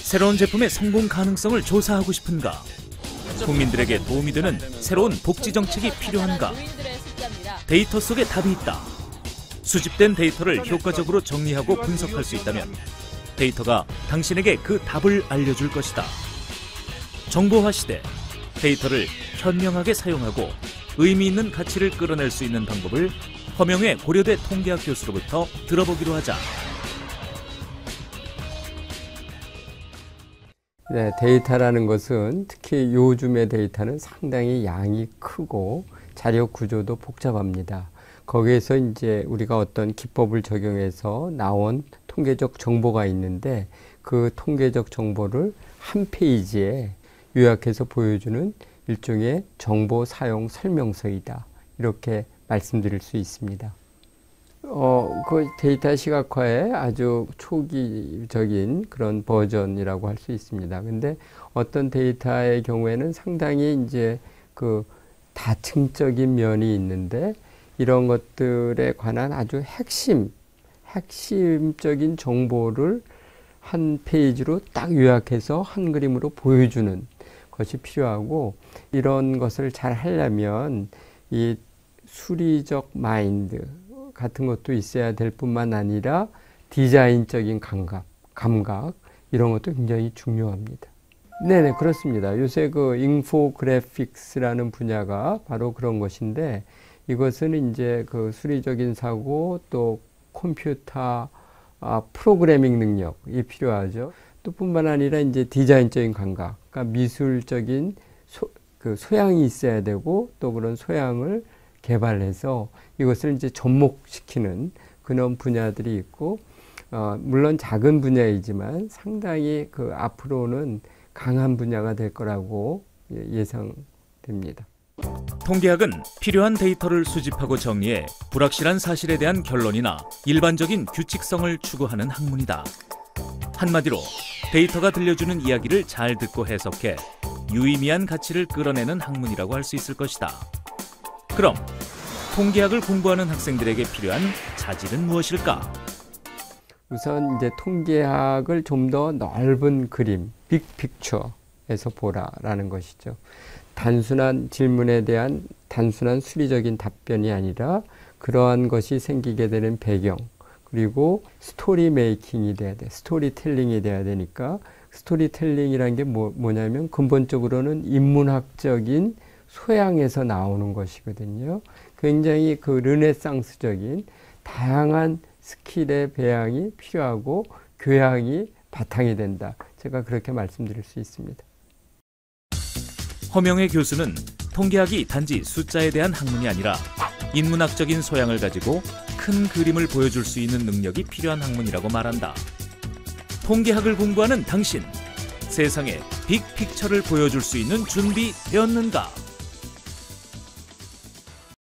새로운 제품의 성공 가능성을 조사하고 싶은가? 국민들에게 도움이 되는 새로운 복지 정책이 필요한가? 데이터 속에 답이 있다. 수집된 데이터를 효과적으로 정리하고 분석할 수 있다면 데이터가 당신에게 그 답을 알려줄 것이다. 정보화 시대, 데이터를 현명하게 사용하고 의미 있는 가치를 끌어낼 수 있는 방법을 허명회 고려대 통계학 교수로부터 들어보기로 하자. 네, 데이터라는 것은 특히 요즘의 데이터는 상당히 양이 크고 자료 구조도 복잡합니다. 거기에서 이제 우리가 어떤 기법을 적용해서 나온 통계적 정보가 있는데 그 통계적 정보를 한 페이지에 요약해서 보여주는 일종의 정보 사용 설명서이다. 이렇게 말씀드릴 수 있습니다. 그 데이터 시각화의 아주 초기적인 그런 버전이라고 할 수 있습니다. 근데 어떤 데이터의 경우에는 상당히 이제 그 다층적인 면이 있는데 이런 것들에 관한 아주 핵심적인 정보를 한 페이지로 딱 요약해서 한 그림으로 보여주는 것이 필요하고, 이런 것을 잘 하려면 이 수리적 마인드 같은 것도 있어야 될 뿐만 아니라 디자인적인 감각 이런 것도 굉장히 중요합니다. 네네, 그렇습니다. 요새 그 인포그래픽스라는 분야가 바로 그런 것인데, 이것은 이제 그 수리적인 사고 또 컴퓨터 프로그래밍 능력이 필요하죠. 또 뿐만 아니라 이제 디자인적인 감각, 그러니까 미술적인 소양이 있어야 되고, 또 그런 소양을 개발해서 이것을 이제 접목시키는 그런 분야들이 있고, 물론 작은 분야이지만 상당히 그 앞으로는 강한 분야가 될 거라고 예상됩니다. 통계학은 필요한 데이터를 수집하고 정리해 불확실한 사실에 대한 결론이나 일반적인 규칙성을 추구하는 학문이다. 한마디로 데이터가 들려주는 이야기를 잘 듣고 해석해 유의미한 가치를 끌어내는 학문이라고 할 수 있을 것이다. 그럼 통계학을 공부하는 학생들에게 필요한 자질은 무엇일까? 우선 이제 통계학을 좀 더 넓은 그림, 빅픽처에서 보라라는 것이죠. 단순한 질문에 대한 단순한 수리적인 답변이 아니라 그러한 것이 생기게 되는 배경, 그리고 스토리 메이킹이 돼야 돼. 스토리텔링이 돼야 되니까, 스토리텔링이라는 게 뭐냐면 근본적으로는 인문학적인 소양에서 나오는 것이거든요. 굉장히 그 르네상스적인 다양한 스킬의 배양이 필요하고 교양이 바탕이 된다. 제가 그렇게 말씀드릴 수 있습니다. 허명회 교수는 통계학이 단지 숫자에 대한 학문이 아니라 인문학적인 소양을 가지고 큰 그림을 보여줄 수 있는 능력이 필요한 학문이라고 말한다. 통계학을 공부하는 당신, 세상에 빅픽처를 보여줄 수 있는 준비 되었는가?